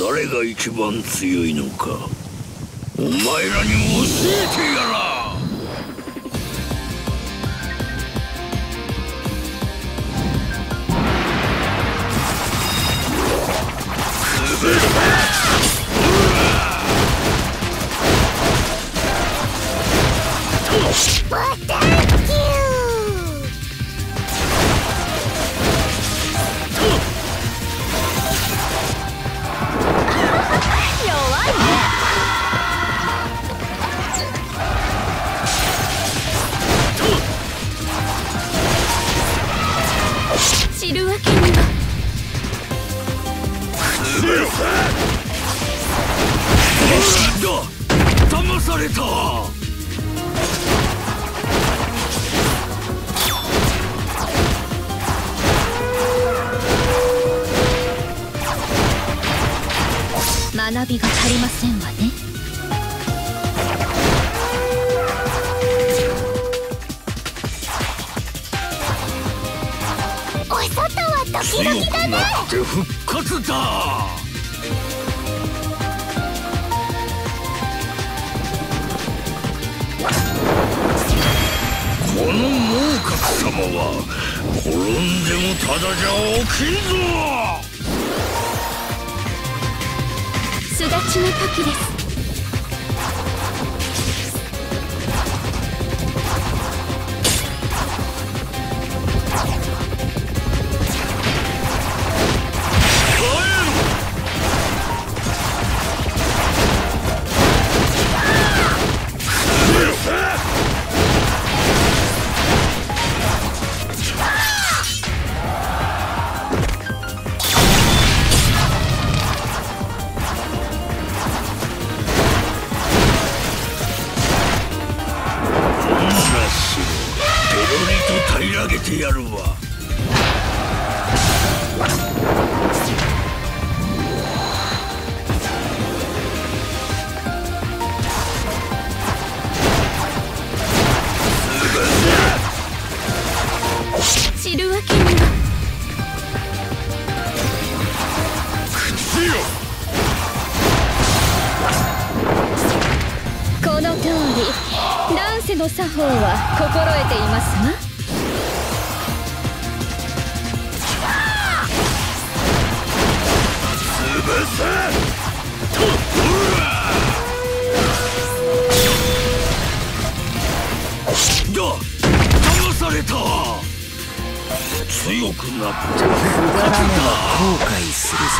誰が一番強いのかお前らにも教えてやら。 知るわけには。 騙された。 学びが足りませんわね。 お外は時々だね。 強くなって復活だ。この猛角様は転んでもただじゃ起きんぞ。 巣立ちの時です。平らげてやるわ。 知るわけには。 口よ。 この通り乱世の作法は心得ていますわ。 騙された。強くなって復活だ。 後悔するぞ。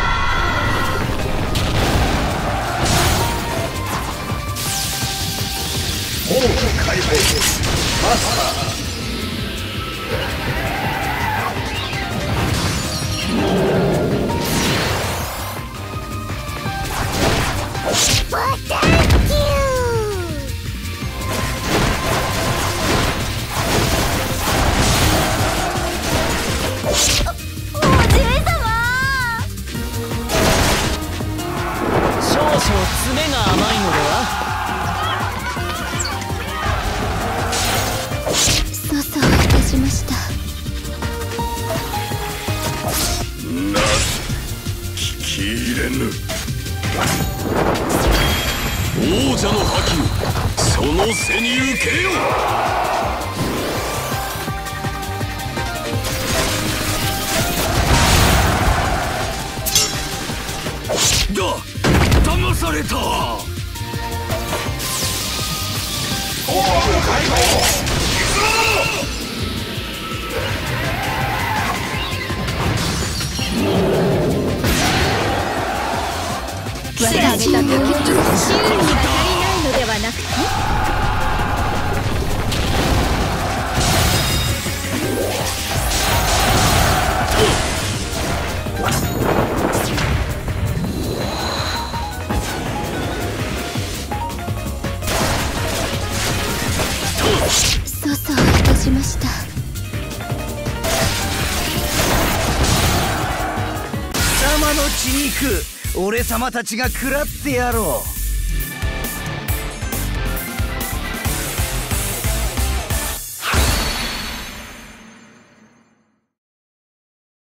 王の解放マスター。 爪が甘いのでは。 粗相いたしました。 なぜ聞き入れぬ。王者の覇気をその背に受けよ。騙された。 我が上げた時に周囲には足りないのではなくて。粗相いたしました。 貴様の血肉、俺様たちが食らってやろう。